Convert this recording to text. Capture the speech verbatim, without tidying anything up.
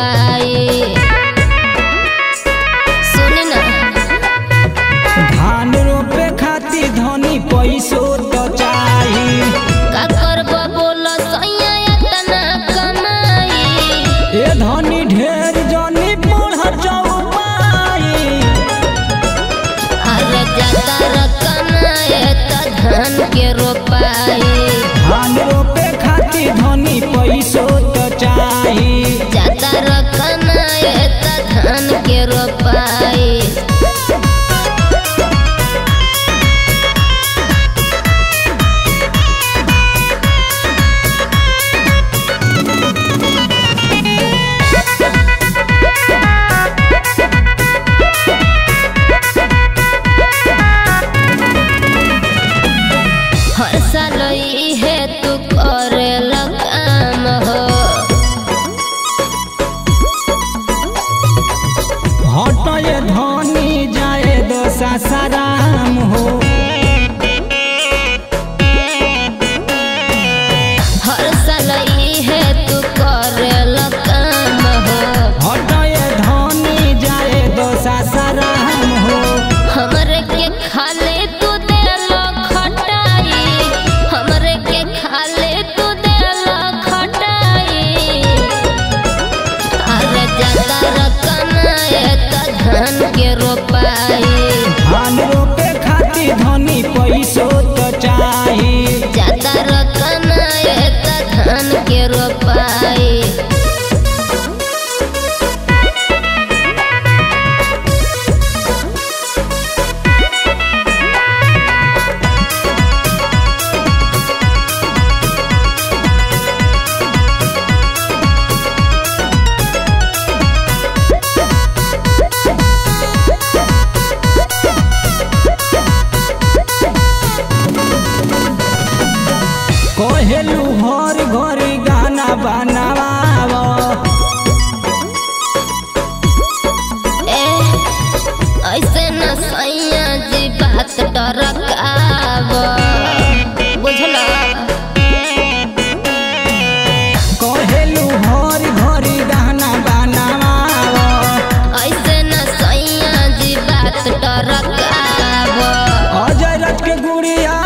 रोपाई। सुनी ना धान रोपे खातिर धनी पैसो तो चाही। का करबो बोलो सैया इतना कमाई। ए धनी ढेर जनी पढ़ जाऊ पाई। अरे जाता रकमाए त धान के रोपाई। धान रोपे खातिर धनी पैसो तो चाही। जाता रकमाए त धान के रोपाई। हर साल है तू करे काम हो। हटे धनी जाए दो सासाराम हो। हर साल है तू करे काम हो। हटे धनी जाए दो सासाराम हो। हमरे के खाले तू देलो खटाई। हमरे के खाले तू देलो खटाई। अरे जाता रकमाए त धान के रोपाई। धान रोपे खातिर धनी पैसो तो चाही। जाता रकमाए त धान के रोपाई। कहेलू हर घरी गाना बनावाव। ए ऐसे न सैया जी बात टरकाव बुझला। कहेलू हर घरी गाना बनावाव। ऐसे न सैया जी बात टरकाव। अजय रथ के गुड़िया